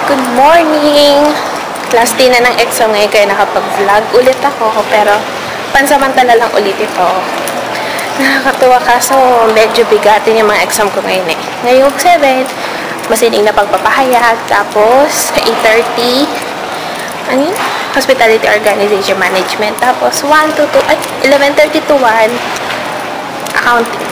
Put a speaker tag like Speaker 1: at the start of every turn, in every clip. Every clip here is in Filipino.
Speaker 1: Good morning! Last day na ng exam ngayon kaya nakapag-vlog ulit ako. Pero pansamantala lang ulit ito. Nakakatuwa kaso medyo bigatin yung mga exam ko ngayon eh. Ngayong 7, masining na pagpapahayag. Tapos 8:30, ano yun? Hospitality Organization Management. Tapos 11:30 to 1, accounting.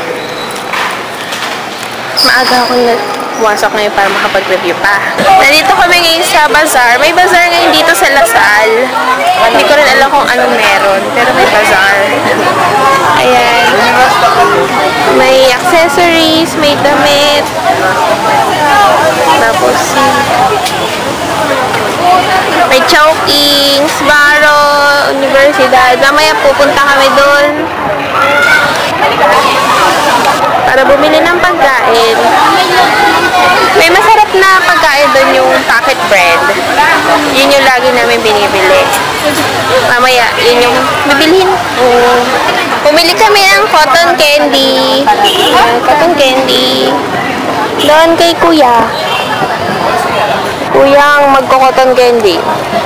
Speaker 1: Maaga ako pumasok ngayon para makapag-review pa. Nandito kami ngayon sa bazaar. May bazaar ngayon dito sa Lasal. Hindi ko rin alam kung anong meron. Pero may bazaar. Ayan. May accessories, may damit. Tapos may Chowking, Sbarro, Universidad. Mamaya pupunta kami doon para bumili ng pagkain. May masarap na pagkain doon, yung packet bread. Yun yung lagi namin binibili. Mamaya, yun yung bibilhin. Pumili kami ng cotton candy. Cotton candy. Doon kay Kuya. Kuyang magko-cotton candy.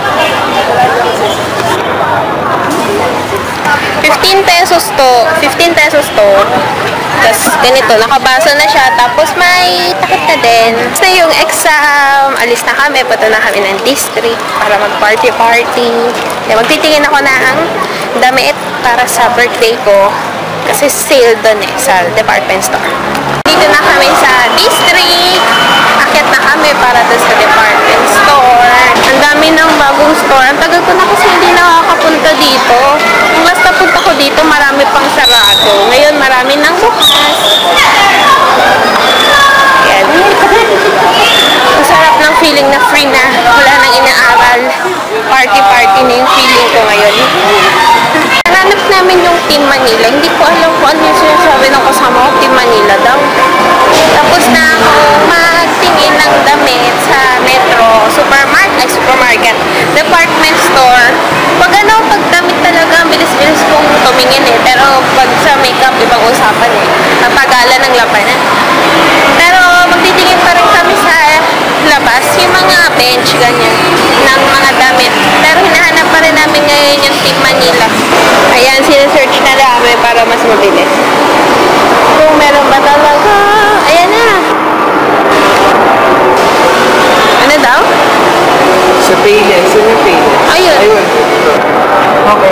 Speaker 1: 15 pesos to. 15 pesos to. Tapos ganito, nakabasa na siya. Tapos may takip na din. Tapos na yung exam. Alis na kami. Punta na kami ng district para mag-party-party. Magtitingin ako ng damit para sa birthday ko. Kasi sale doon eh, sa department store. Dito na kami sa district. Akyat na kami para doon sa department store. Ang dami ng bagong store. Ang tagal ko na kasi hindi nakakapunta dito. Yung last na punta ko dito, marami pang sarado. Ngayon, marami nang bukas. Yan. Masarap ng feeling na free na. Wala nang inaaral. Party-party na yung feeling ko ngayon. Hanap namin yung Team Manila. Hindi ko alam kung ano yung sinasabi ng kasama ko. Team Manila daw. Tapos na ako magtingin ng damit sa Metro supermarket, department store. Pag damit talaga, bilis-bilis kong tumingin eh. Pero pag sa makeup, ibang usapan eh. Napagalan ng labanan. Pero magtitingin pa rin kami sa labas, yung mga bench, ganyan, ng mga damit. Pero hinahanap pa rin namin ngayon yung Team Manila. Ayan, sinesearch na namin para mas mabilis. Kung meron ba talaga? Ayan na. Ano daw?
Speaker 2: Sa Payless. Sa Payless.
Speaker 1: Ayun.
Speaker 2: Ayun. Okay.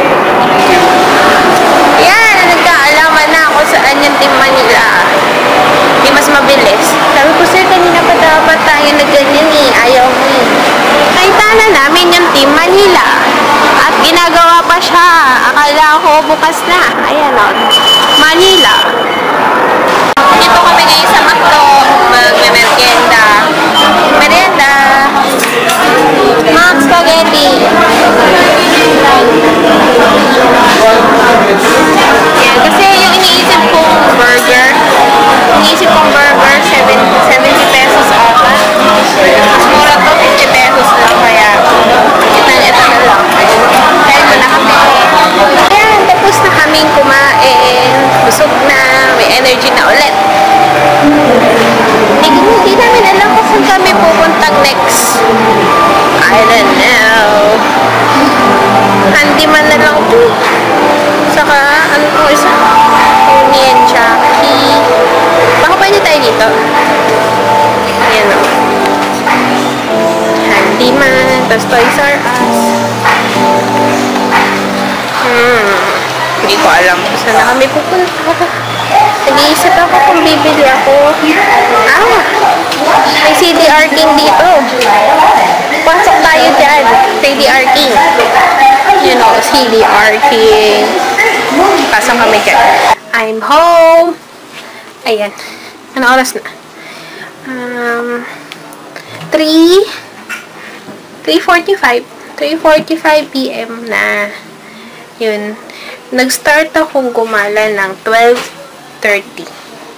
Speaker 1: Yan, nagkaalaman na ako saan yung Team Manila. Di mas mabilis. Sabi ko, sir, kanina pa dapat tayo na ganyan eh. Ayaw mo eh. Nakita na namin yung Team Manila. At ginagawa pa siya. Akala ko bukas na. Ayan o. Manila. Dito kami ngayon sa Macdo. Magme-merienda. Merienda. Max Spaghetti. Yan. Kasi yung iniisip kong burger, 70 pesos ata. Mas mura to, 50 pesos lang. Kaya, ito na lang. Kaya mo na kami. Ayan, tapos na kaming kumain. Busog na. May energy na ulit. Hindi namin alam kung saan kami pupuntang next. I don't know. Handyman na lang po. Saka, ano po isa? Tony and Jackie. Baka pwede tayo dito. Ayan o. Handyman. Tapos Toys R Us. Hindi ko alam kung saan na kami pupunta. Nag-iisip ako kung bibili ako. May CDR King dito. Pasok tayo dyan. CDR King. You know, CDR King. Pasok kami dyan. I'm home. Ayan. Ano oras na? 3:45 PM na. Yun. Nag-start akong gumala ng 12:30.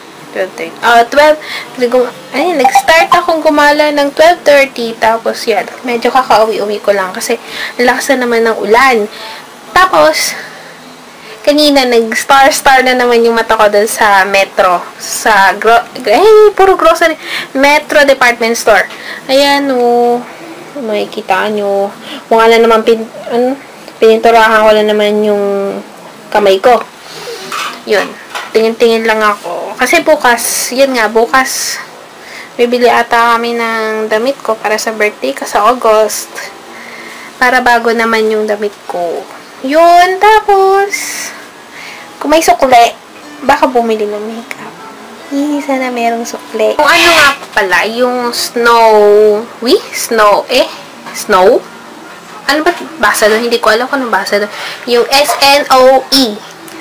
Speaker 1: Nag-start akong gumala ng 12:30. Tapos yan, medyo kakauwi-uwi ko lang kasi lakas na naman ng ulan. Tapos, kanina nag-star na naman yung mata ko dun sa Metro. Puro grocery. Metro department store. Ayan, Makikita nyo. Mukha na naman pininturahan ko na naman yung kamay ko. Yun. Tingin-tingin lang ako. Kasi bukas, yun nga, bukas, bibili ata kami ng damit ko para sa birthday ko sa August. Para bago naman yung damit ko. Yun. Tapos, kung may sukle, baka bumili ng makeup. Sana merong sukle. Kung ano nga pala, yung snow, ano ba basa doon? Hindi ko alam kung anong basa doon. Yung S-N-O-E.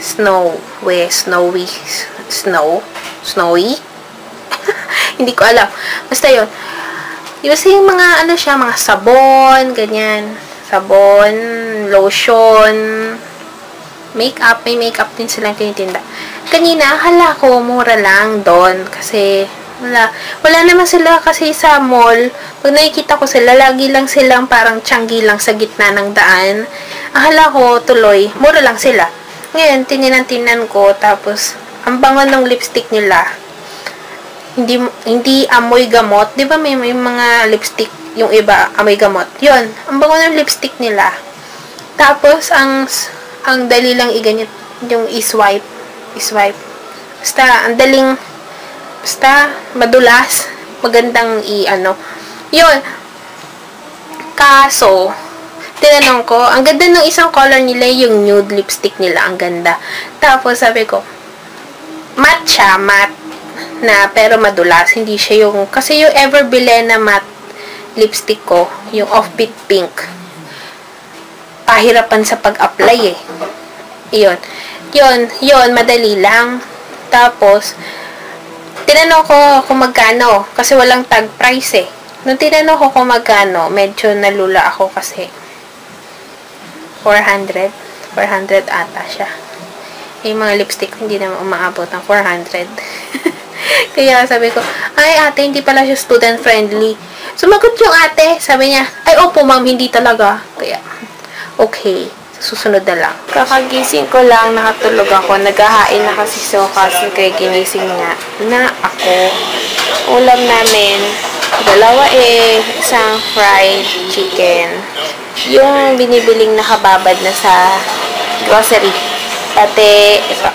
Speaker 1: Snowy? Hindi ko alam. Basta yun. Yung mga, mga sabon, ganyan. Sabon, lotion, makeup. May makeup din silang tinitinda. Kanina, hala ko, mura lang doon. Kasi, wala naman sila kasi sa mall. Pag nakikita ko sila, lagi lang silang parang tiyanggi lang sa gitna ng daan. Akala ko tuloy, mura lang sila. Ngayon, tininan ko, tapos, ang bango ng lipstick nila, hindi amoy gamot. Di ba may mga lipstick, yung iba, amoy gamot. Yun, ang bango ng lipstick nila. Tapos, ang dali lang iganyan, yung i-swipe. Basta, ang daling, madulas, magandang yun. Kaso, tinanong ko, ang ganda ng isang color nila, yung nude lipstick nila, ang ganda. Tapos, sabi ko, matte na, pero madulas, hindi siya yung, kasi yung Everbile na matte lipstick ko, yung Offbeat Pink, pahirapan sa pag-apply eh. Yun, madali lang. Tapos, tinanong ko kung magkano, kasi walang tag price eh. Nung tinanong ko kung magkano, medyo nalula ako kasi 400 ata siya. Yung mga lipstick hindi naman umaabot ng 400. Kaya sabi ko, ay ate, hindi pala siya student friendly. Sumagot yung ate, sabi niya, ay opo ma'am, hindi talaga. Kaya, okay. Susunod na lang. Kakagising ko lang, nakatulog ako. Naghahain na kasi kasi kaya ginising nga na ako. Ulam namin, 2 isang fried chicken. Yung binibiling nakababad na sa grocery. Pati, ito.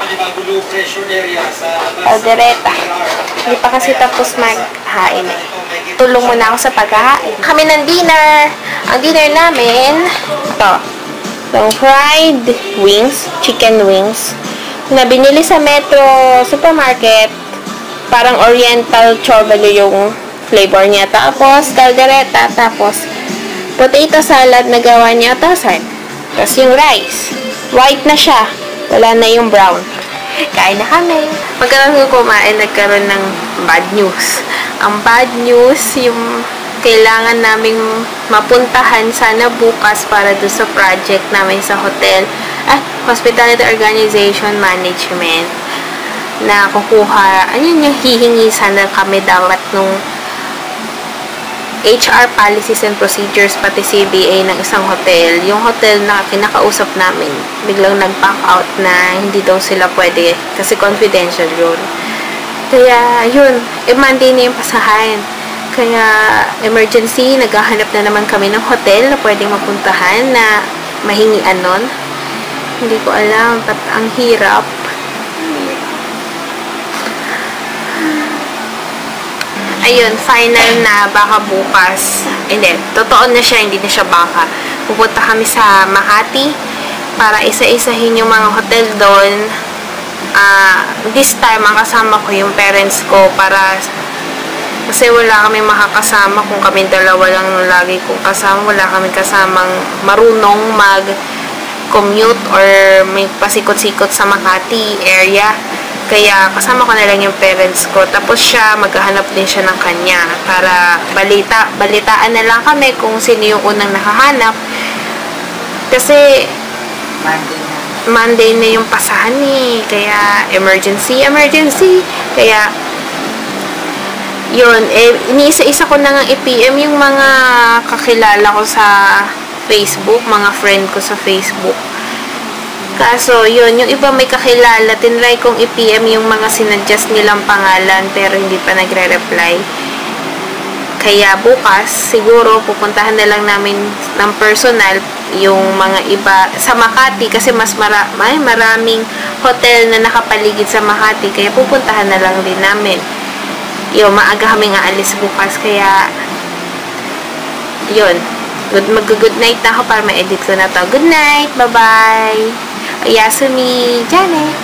Speaker 1: Aldereta. Hindi pa kasi tapos maghain eh. Tulong muna ako sa paghahain. Kami ng dinner. Ang dinner namin, ito. So, fried wings, chicken wings, na binili sa Metro Supermarket. Parang oriental chorvalo yung flavor niya. Tapos, caldereta. Tapos, potato salad na gawa niya tasan. Tapos, yung rice. White na siya. Wala na yung brown. Kain na kami. Pagkatapos ko kumain, nagkaroon ng bad news. Ang bad news, yung kailangan naming mapuntahan sana bukas para doon sa project namin sa hotel at Hospitality Organization Management na kukuha, yung hihingi sana kami dapat nung HR policies and procedures pati CBA ng isang hotel. Yung hotel na kinakausap namin biglang nag-back out na hindi daw sila pwede kasi confidential yun. Kaya yun, Monday na yung pasahan. Kaya, emergency, naghahanap na naman kami ng hotel na pwedeng mapuntahan na mahingian nun. Hindi ko alam, ba't ang hirap. Ayun, final na baka bukas. Hindi, totoo na siya, hindi na siya baka. Pupunta kami sa Makati para isa-isahin yung mga hotel doon. This time, ang kasama ko yung parents ko para kasi wala kami makakasama kung kami dalawa lang lagi kong kasama. Wala kami kasamang marunong mag-commute or may pasikot-sikot sa Makati area. Kaya kasama ko na lang yung parents ko. Tapos siya, maghahanap din siya ng kanya para balitaan na lang kami kung sino yung unang nakahanap. Kasi Monday na yung pasahan eh. Kaya emergency. Kaya yun, iniisa-isa ko na nga i-PM yung mga kakilala ko sa Facebook, mga friend ko sa Facebook. Kaso, yun, yung iba may kakilala, tinry kong i-PM yung mga sinadjust nilang pangalan pero hindi pa nagre-reply. Kaya bukas, siguro pupuntahan na lang namin ng personal yung mga iba sa Makati kasi mas maraming hotel na nakapaligid sa Makati. Kaya pupuntahan na lang din namin. Yung maaga kaming aalis bukas. Kaya, yun. Mag-good night na ako para ma-edit ko na to. Good night! Bye-bye! Yasumi! Janet!